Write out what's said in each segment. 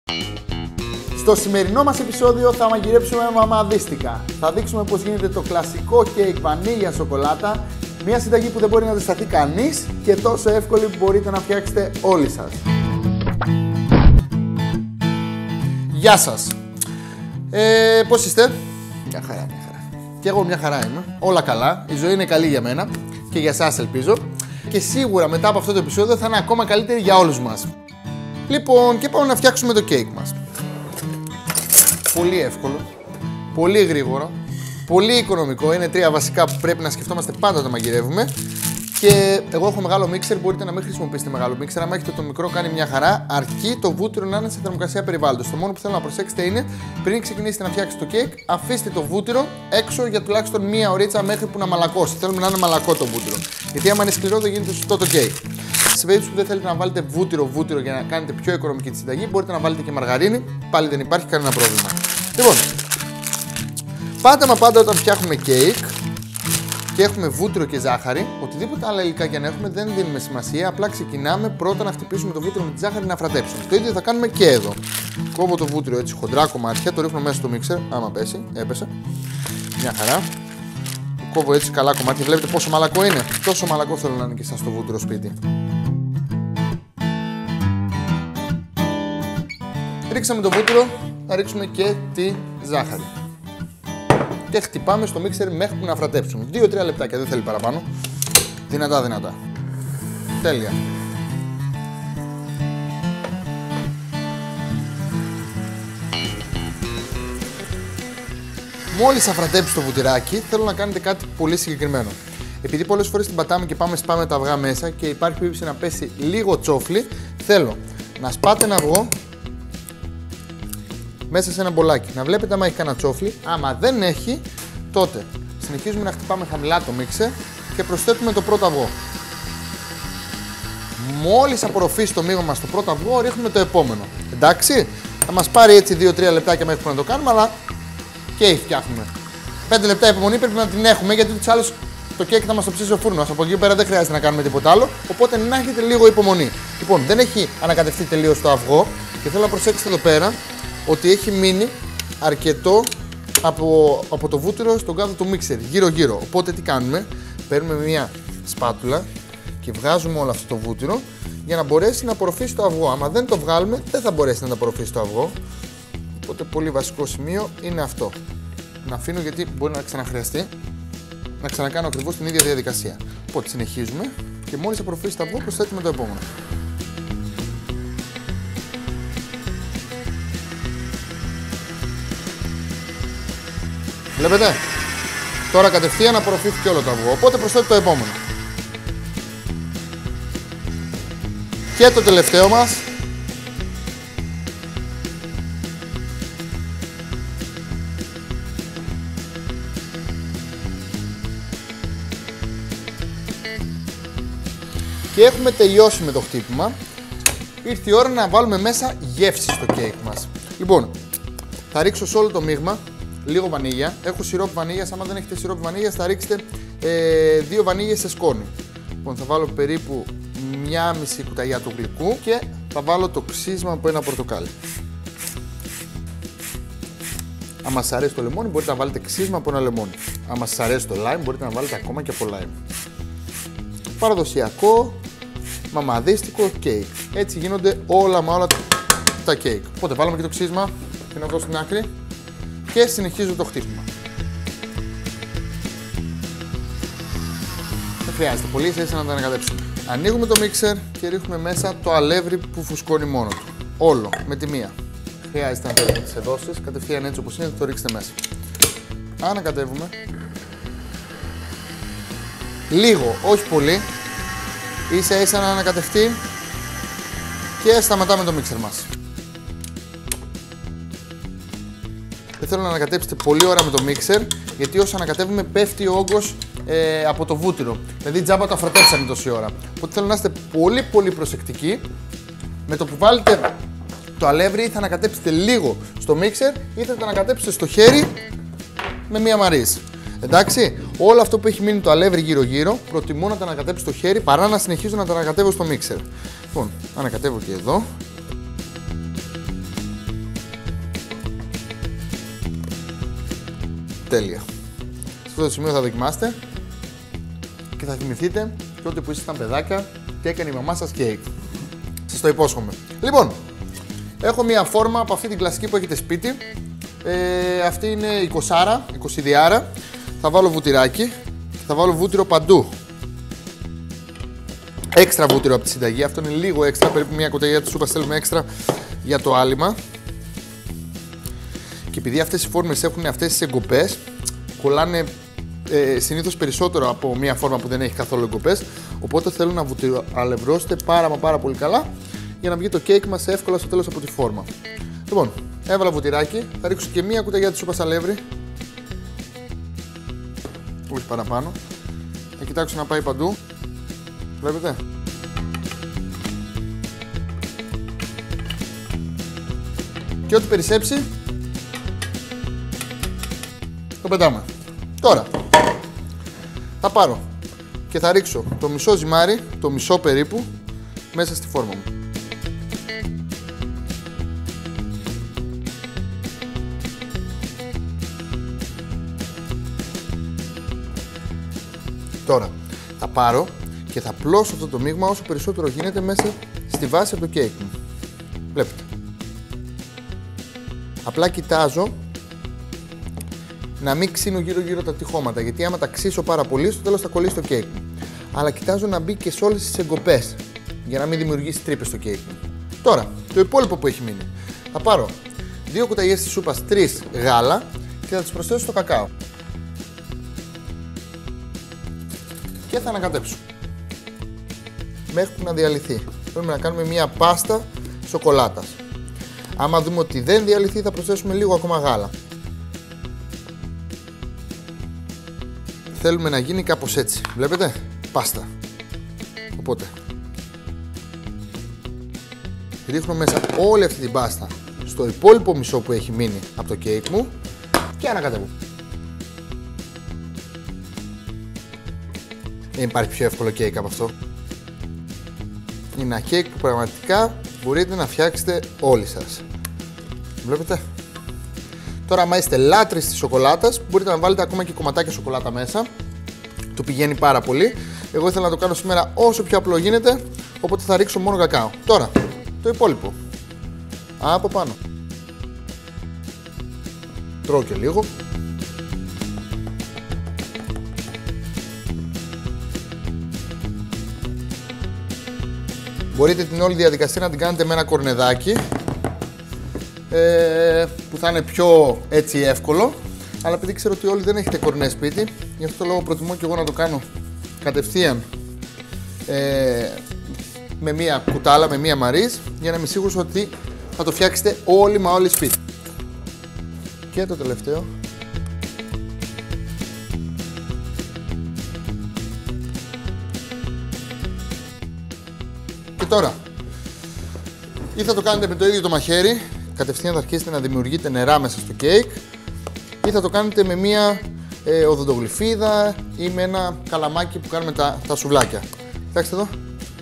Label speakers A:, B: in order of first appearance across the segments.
A: Στο σημερινό μας επεισόδιο θα μαγειρέψουμε μαμαδίστικα. Θα δείξουμε πώς γίνεται το κλασικό κέικ βανίλια σοκολάτα. Μια συνταγή που δεν μπορεί να ζεσταθεί κανείς και τόσο εύκολη που μπορείτε να φτιάξετε όλοι σας. Γεια σας! Πώς είστε? Μια χαρά, μια χαρά. Και εγώ μια χαρά είμαι. Όλα καλά. Η ζωή είναι καλή για μένα και για εσάς ελπίζω. Και σίγουρα μετά από αυτό το επεισόδιο θα είναι ακόμα καλύτερη για όλους μας. Λοιπόν, και πάμε να φτιάξουμε το κέικ μας. Πολύ εύκολο, πολύ γρήγορο, πολύ οικονομικό. Είναι τρία βασικά που πρέπει να σκεφτόμαστε πάντα όταν μαγειρεύουμε. Και εγώ έχω μεγάλο μίξερ, μπορείτε να μην χρησιμοποιήσετε μεγάλο μίξερ. Αν έχετε το μικρό, κάνει μια χαρά. Αρκεί το βούτυρο να είναι σε θερμοκρασία περιβάλλοντος. Το μόνο που θέλω να προσέξετε είναι πριν ξεκινήσετε να φτιάξετε το κέικ, αφήστε το βούτυρο έξω για τουλάχιστον μία ωρίτσα μέχρι που να μαλακώσει. Θέλουμε να είναι μαλακό το βούτυρο. Γιατί άμα είναι σκληρό δεν γίνεται σωστό το κέικ. Σε περίπτωση που δεν θέλετε να βάλετε βούτυρο για να κάνετε πιο οικονομική τη συνταγή, μπορείτε να βάλετε και μαργαρίνη. Πάλι δεν υπάρχει κανένα πρόβλημα. Λοιπόν, πάντα όταν φτιάχνουμε κέικ και έχουμε βούτυρο και ζάχαρη, οτιδήποτε άλλα υλικά και αν έχουμε δεν δίνουμε σημασία. Απλά ξεκινάμε πρώτα να χτυπήσουμε το βούτυρο με τη ζάχαρη να φρατέψουμε. Το ίδιο θα κάνουμε και εδώ. Κόβω το βούτυρο έτσι χοντρά κομμάτια, το ρίχνω μέσα στο μίξερ. Άμα πέσει, έπεσε. Μια χαρά. Το κόβω έτσι καλά κομμάτια. Βλέπετε πόσο μαλακό είναι. Τόσο μαλακό θέλω να είναι και σας το βούτυρο σπίτι. Ρίξαμε το βούτυρο, θα ρίξουμε και τη ζάχαρη. Και χτυπάμε στο μίξερ μέχρι που να φρατέψουμε. 2-3 λεπτάκια, δεν θέλει παραπάνω. Δυνατά. Τέλεια. Μόλις θα φρατέψει το βουτυράκι, θέλω να κάνετε κάτι πολύ συγκεκριμένο. Επειδή πολλές φορές την πατάμε και σπάμε τα αυγά μέσα και υπάρχει περίπτωση να πέσει λίγο τσόφλι, θέλω να σπάτε ένα αυγό μέσα σε ένα μπολάκι. Να βλέπετε άμα έχει κανένα τσόφλι. Άμα δεν έχει, τότε συνεχίζουμε να χτυπάμε χαμηλά το μίξερ και προσθέτουμε το πρώτο αυγό. Μόλις απορροφήσει το μείγμα μας το πρώτο αυγό, ρίχνουμε το επόμενο. Εντάξει, θα μας πάρει έτσι 2-3 λεπτάκια μέχρι που να το κάνουμε, αλλά και φτιάχνουμε. 5 λεπτά υπομονή πρέπει να την έχουμε, γιατί τους άλλους το κέικ θα μας το ψήσει ο φούρνος. Από εκεί πέρα δεν χρειάζεται να κάνουμε τίποτα άλλο, οπότε να έχετε λίγο υπομονή. Λοιπόν, δεν έχει ανακατευτεί τελείως το αυγό και θέλω να προσέξετε εδώ πέρα ότι έχει μείνει αρκετό από το βούτυρο στον κάδο του μίξερ, γύρω-γύρω. Οπότε τι κάνουμε, παίρνουμε μια σπάτουλα και βγάζουμε όλο αυτό το βούτυρο για να μπορέσει να απορροφήσει το αυγό. Άμα δεν το βγάλουμε, δεν θα μπορέσει να το απορροφήσει το αυγό. Οπότε πολύ βασικό σημείο είναι αυτό. Να αφήνω γιατί μπορεί να ξαναχρειαστεί να ξανακάνω ακριβώς την ίδια διαδικασία. Οπότε συνεχίζουμε και μόλις απορροφήσει το αυγό προσθέτουμε το επόμενο. Βλέπετε, τώρα κατευθείαν απορροφήθηκε όλο το αυγό, οπότε προσθέτω το επόμενο. Και το τελευταίο μας. Και έχουμε τελειώσει με το χτύπημα. Ήρθε η ώρα να βάλουμε μέσα γεύση στο κέικ μας. Λοιπόν, θα ρίξω σε όλο το μείγμα λίγο βανίλια. Έχω σιρόπι βανίλιας. Άμα δεν έχετε σιρόπι βανίλιας, θα ρίξετε 2 βανίλιες σε σκόνη. Λοιπόν, θα βάλω περίπου 1,5 κουταλιά του γλυκού και θα βάλω το ξύσμα από ένα πορτοκάλι. Αν σας αρέσει το λεμόνι, μπορείτε να βάλετε ξύσμα από ένα λεμόνι. Αν σας αρέσει το lime, μπορείτε να βάλετε ακόμα και από lime. Παραδοσιακό, μαμαδίστικο κέικ. Έτσι γίνονται όλα τα κέικ. Οπότε βάλαμε και το ξύσμα και να δώσω στην άκρη. Και συνεχίζω το χτύπημα. Δεν χρειάζεται πολύ, ίσα να το ανακατέψουμε. Ανοίγουμε το μίξερ και ρίχνουμε μέσα το αλεύρι που φουσκώνει μόνο του. Όλο, με τη μία. Χρειάζεται να το ρίχνετε σε δόσεις, κατευθείαν έτσι όπως είναι, θα το ρίξετε μέσα. Ανακατεύουμε. Λίγο, όχι πολύ. Ίσα να ανακατευτεί και σταματάμε το μίξερ μας. Δεν θέλω να ανακατέψετε πολύ ώρα με το μίξερ, γιατί όσο ανακατεύουμε πέφτει ο όγκος από το βούτυρο. Δηλαδή τζάμπα το αφρατέψαμε τόση ώρα. Οπότε θέλω να είστε πολύ προσεκτικοί. Με το που βάλετε το αλεύρι, θα ανακατέψετε λίγο στο μίξερ ή θα το ανακατέψετε στο χέρι με μία μαρίζ. Εντάξει, όλο αυτό που έχει μείνει το αλεύρι γύρω-γύρω, προτιμώ να τα ανακατέψω στο χέρι παρά να συνεχίζω να τα ανακατεύω στο μίξερ. Λοιπόν, ανακατεύω και εδώ. Τέλεια. Σε αυτό το σημείο θα δοκιμάσετε και θα θυμηθείτε τότε που ήσασταν παιδάκια και έκανε η μαμά σας κέικ. Σας το υπόσχομαι. Λοιπόν, έχω μία φόρμα από αυτή την κλασική που έχετε σπίτι. Αυτή είναι 20 Θα βάλω βουτυράκι. Θα βάλω βούτυρο παντού. Έξτρα βούτυρο από τη συνταγή. Αυτό είναι λίγο έξτρα. Περίπου μία κουταλιά της σούπας θέλουμε έξτρα για το άλυμα. Και επειδή αυτές οι φόρμες έχουν αυτές τις εγκοπές, κολλάνε συνήθως περισσότερο από μία φόρμα που δεν έχει καθόλου εγκοπές. Οπότε θέλω να βουτυροαλευρώσετε πάρα πολύ καλά για να βγει το κέικ μας εύκολα στο τέλος από τη φόρμα. Λοιπόν, έβαλα βουτυράκι, θα ρίξω και μία κουταλιά της σούπας αλεύρι. Όχι παραπάνω. Θα κοιτάξω να πάει παντού. Βλέπετε. Και ό,τι περισσέψει το πετάμε. Τώρα θα πάρω και θα ρίξω το μισό ζυμάρι, το μισό περίπου, μέσα στη φόρμα μου. Τώρα θα πάρω και θα πλώσω αυτό το μείγμα όσο περισσότερο γίνεται μέσα στη βάση από το κέικ μου. Βλέπετε. Απλά κοιτάζω να μην ξύνω γύρω-γύρω τα τυχώματα, γιατί άμα τα ξύσω πάρα πολύ, στο τέλος θα κολλήσει το κέικ μου. Αλλά κοιτάζω να μπει και σε όλες τις εγκοπές, για να μην δημιουργήσει τρύπες στο κέικ μου. Τώρα, το υπόλοιπο που έχει μείνει. Θα πάρω 2 κουταλιές της σούπας, 3 γάλα και θα τις προσθέσω στο κακάο. Και θα ανακατέψω μέχρι που να διαλυθεί. Θέλουμε να κάνουμε μια πάστα σοκολάτας. Άμα δούμε ότι δεν διαλυθεί, θα προσθέσουμε λίγο ακόμα γάλα. Θέλουμε να γίνει κάπως έτσι. Βλέπετε, πάστα. Οπότε ρίχνω μέσα όλη αυτή την πάστα στο υπόλοιπο μισό που έχει μείνει από το κέικ μου και ανακατεύω. Δεν υπάρχει πιο εύκολο κέικ από αυτό. Είναι ένα κέικ που πραγματικά μπορείτε να φτιάξετε όλοι σας. Βλέπετε. Τώρα, άμα είστε λάτρεις της σοκολάτας, μπορείτε να βάλετε ακόμα και κομματάκια σοκολάτα μέσα. Το πηγαίνει πάρα πολύ. Εγώ ήθελα να το κάνω σήμερα όσο πιο απλό γίνεται, οπότε θα ρίξω μόνο κακάο. Τώρα, το υπόλοιπο. Από πάνω. Τρώω και λίγο. Μπορείτε την όλη διαδικασία να την κάνετε με ένα κορνεδάκι που θα είναι πιο έτσι εύκολο, αλλά επειδή ξέρω ότι όλοι δεν έχετε κορνέ σπίτι, γι' αυτό το λόγο προτιμώ και εγώ να το κάνω κατευθείαν με μία κουτάλα, με μία μαρίζ, για να είμαι σίγουρος ότι θα το φτιάξετε όλοι μα όλοι σπίτι. Και το τελευταίο. Και τώρα, ή θα το κάνετε με το ίδιο το μαχαίρι, κατευθείαν θα αρχίσετε να δημιουργείτε νερά μέσα στο κέικ, ή θα το κάνετε με μία οδοντογλυφίδα ή με ένα καλαμάκι που κάνουμε τα σουβλάκια. Κοιτάξτε εδώ.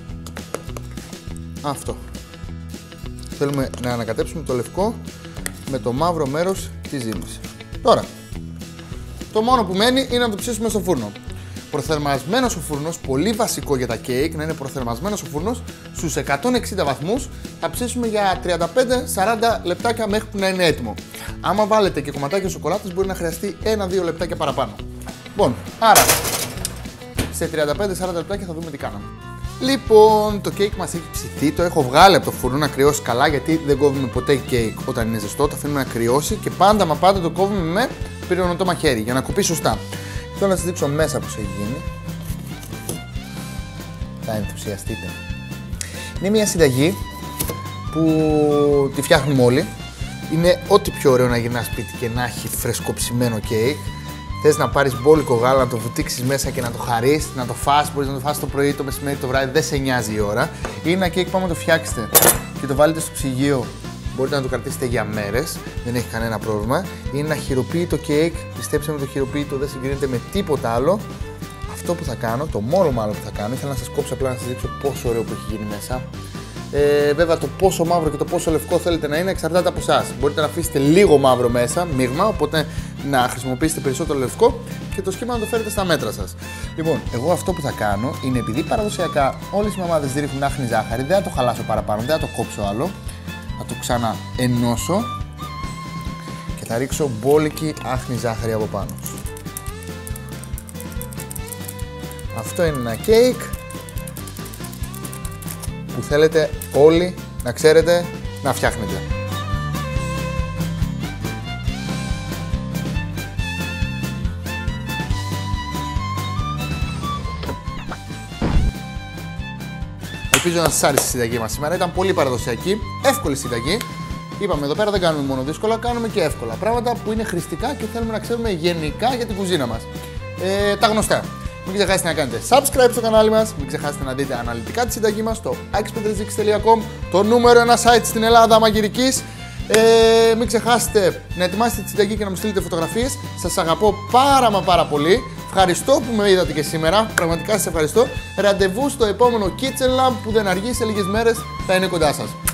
A: Αυτό. Θέλουμε να ανακατέψουμε το λευκό με το μαύρο μέρος της ζύμης. Τώρα, το μόνο που μένει είναι να το ψήσουμε στο φούρνο. Προθερμασμένος ο φούρνος, πολύ βασικό για τα κέικ, να είναι προθερμασμένος ο φούρνος στους 160 βαθμούς. Θα ψήσουμε για 35-40 λεπτάκια μέχρι που να είναι έτοιμο. Άμα βάλετε και κομματάκια σοκολάτας, μπορεί να χρειαστεί 1-2 λεπτάκια παραπάνω. Λοιπόν, άρα σε 35-40 λεπτάκια θα δούμε τι κάναμε. Λοιπόν, το κέικ μας έχει ψηθεί, το έχω βγάλει από το φούρνο να κρυώσει καλά, γιατί δεν κόβουμε ποτέ κέικ όταν είναι ζεστό, το αφήνουμε να κρυώσει και πάντα το κόβουμε με πυρουνωτό μαχαίρι για να κουπεί σωστά. Θέλω να σας δείξω μέσα πώς έχει γίνει. Θα ενθουσιαστείτε. Είναι μια συνταγή που τη φτιάχνουμε όλοι. Είναι ό,τι πιο ωραίο να γυρνάς σπίτι και να έχει φρεσκοψημένο κέικ. Θες να πάρεις μπόλικο γάλα, να το βουτήξεις μέσα και να το χαρείς, να το φας, μπορείς να το φας το πρωί, το μεσημέρι, το βράδυ, δεν σε νοιάζει η ώρα. Είναι ένα κέικ που άμα το φτιάξετε και το βάλετε στο ψυγείο, μπορείτε να το κρατήσετε για μέρες, δεν έχει κανένα πρόβλημα. Είναι ένα χειροποίητο κέικ, πιστέψτε με, το χειροποίητο δεν συγκρίνεται με τίποτα άλλο. Αυτό που θα κάνω, το μόνο μάλλον που θα κάνω, ήθελα να σας κόψω απλά να σας δείξω πόσο ωραίο που έχει γίνει μέσα. Βέβαια, το πόσο μαύρο και το πόσο λευκό θέλετε να είναι εξαρτάται από εσάς. Μπορείτε να αφήσετε λίγο μαύρο μέσα, μείγμα, οπότε να χρησιμοποιήσετε περισσότερο λευκό και το σχήμα να το φέρετε στα μέτρα σας. Λοιπόν, εγώ αυτό που θα κάνω είναι, επειδή παραδοσιακά όλες οι μαμάδες ρίχνουν άχνη ζάχαρη, δεν θα το χαλάσω παραπάνω, δεν θα το κόψω άλλο. Θα το ξαναενώσω και θα ρίξω μπόλικη άχνη ζάχαρη από πάνω. Αυτό είναι ένα κέικ που θέλετε όλοι να ξέρετε να φτιάχνετε. Ελπίζω να σας άρεσε η συνταγή μας σήμερα. Ήταν πολύ παραδοσιακή, εύκολη συνταγή. Είπαμε εδώ πέρα δεν κάνουμε μόνο δύσκολα, κάνουμε και εύκολα πράγματα που είναι χρηστικά και θέλουμε να ξέρουμε γενικά για την κουζίνα μας. Τα γνωστά. Μην ξεχάσετε να κάνετε subscribe στο κανάλι μας, μην ξεχάσετε να δείτε αναλυτικά τη συνταγή μας στο akis.com, το νούμερο 1 site στην Ελλάδα μαγειρικής. Μην ξεχάσετε να ετοιμάσετε τη συνταγή και να μου στείλετε φωτογραφίες. Σας αγαπώ πάρα πολύ. Ευχαριστώ που με είδατε και σήμερα. Πραγματικά σας ευχαριστώ. Ραντεβού στο επόμενο Kitchen Lab που δεν αργεί, σε λίγες μέρες θα είναι κοντά σας.